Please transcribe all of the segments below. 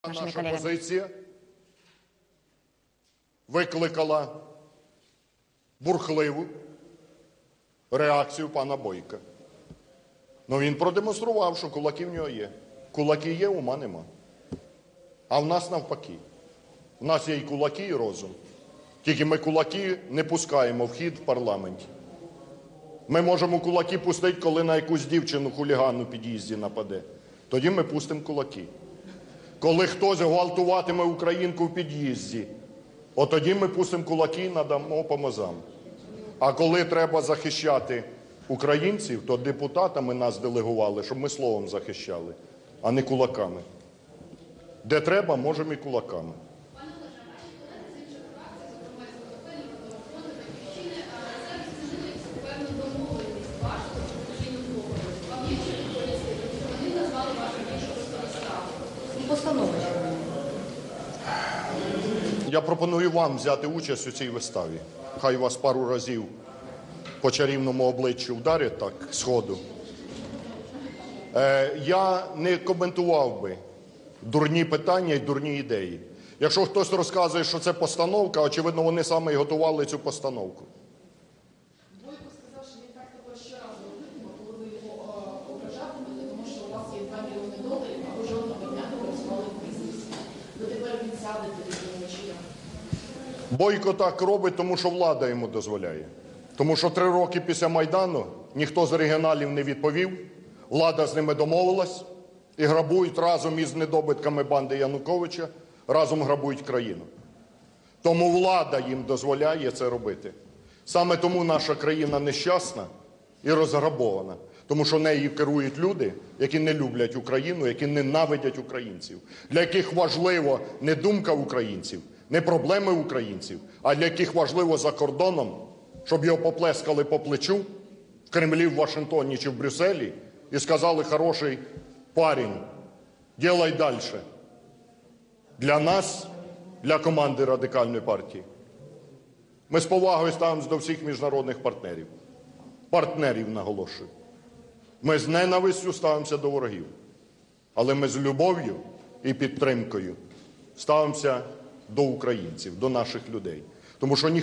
Наша позиція викликала бурхливу реакцію пана Бойка. Ну він продемонстрував, що кулаки в нього є. Кулаки є, ума нема. А в нас навпаки. В нас є і кулаки, і розум. Тільки ми кулаки не пускаємо в хід в парламенті. Ми можемо кулаки пустити, коли на якусь дівчину хулігану в під'їзді нападе. Тоді ми пустимо кулаки. Коли хтось гвалтуватиме українку в під'їзді, от тоді ми пустимо кулаки і надамо по мозам. А коли треба захищати українців, то депутатами нас делегували, щоб ми словом захищали, а не кулаками. Де треба, можемо і кулаками. Я пропоную вам взяти участь у цій виставі. Хай вас пару разів по чарівному обличчю вдарять так, сходу. Я не коментував би дурні питання і дурні ідеї. Якщо хтось розказує, що це постановка, очевидно, вони саме і готували цю постановку. Бойко сказав, що він так також щоразу робитиме, коли ви його ображатимете, тому що у вас є $2 мільйони, а ви жодного дня не працювали в бізнесі. Ви тепер відсядете від ночі. Бойко так робить, тому що влада йому дозволяє. Тому що 3 роки після Майдану ніхто з регіоналів не відповів, влада з ними домовилась і грабують разом із недобитками банди Януковича, разом грабують країну. Тому влада їм дозволяє це робити. Саме тому наша країна нещасна і розграбована. Тому що нею керують люди, які не люблять Україну, які ненавидять українців, для яких важливо не думка українців, не проблеми українців, а для яких важливо за кордоном, щоб його поплескали по плечу в Кремлі, в Вашингтоні чи в Брюсселі і сказали: хороший парень, ділай далі. Для нас, для команди Радикальної партії, ми з повагою ставимося до всіх міжнародних партнерів. Партнерів, наголошую. Ми з ненавистю ставимося до ворогів. Але ми з любов'ю і підтримкою ставимося до українців, до наших людей. Тому що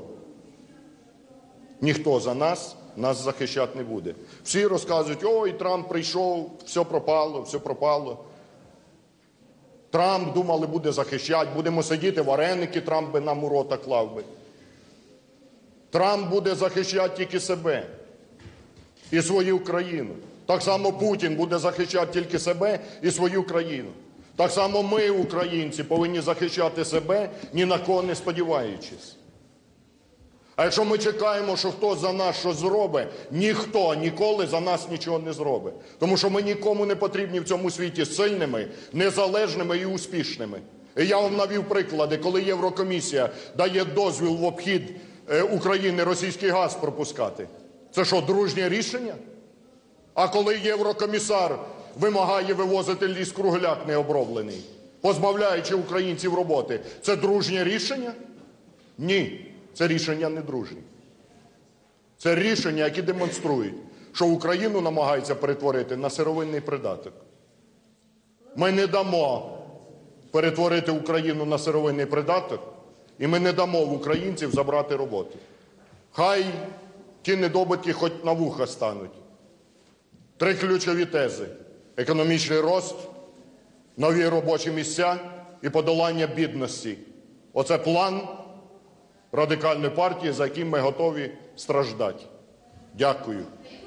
ніхто за нас захищати не буде. Всі розказують: ой, Трамп прийшов, все пропало, все пропало. Трамп, думали, буде захищати, будемо сидіти, вареники Трамп би нам у рота клав би. Трамп буде захищати тільки себе і свою країну. Так само Путін буде захищати тільки себе і свою країну. Так само ми, українці, повинні захищати себе, ні на кого не сподіваючись. А якщо ми чекаємо, що хтось за нас щось зробить, ніхто ніколи за нас нічого не зробить. Тому що ми нікому не потрібні в цьому світі сильними, незалежними і успішними. І я вам навів приклади, коли Єврокомісія дає дозвіл в обхід України російський газ пропускати. Це що, дружнє рішення? А коли єврокомісар вимагає вивозити ліс-кругляк необроблений, позбавляючи українців роботи, це дружнє рішення? Ні, це рішення не дружні. Це рішення, які демонструють, що Україну намагаються перетворити на сировинний придаток. Ми не дамо перетворити Україну на сировинний придаток, і ми не дамо в українців забрати роботу. Хай ті недобитки хоч на вуха стануть. 3 ключові тези: економічний рост, нові робочі місця і подолання бідності. Оце план Радикальної партії, за яким ми готові страждати. Дякую.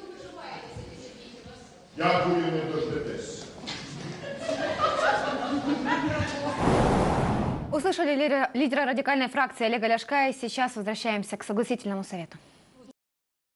Дякую, не дождетесь. Услышали лидера радикальной фракции Олега Ляшка, и сейчас возвращаемся к согласительному совету.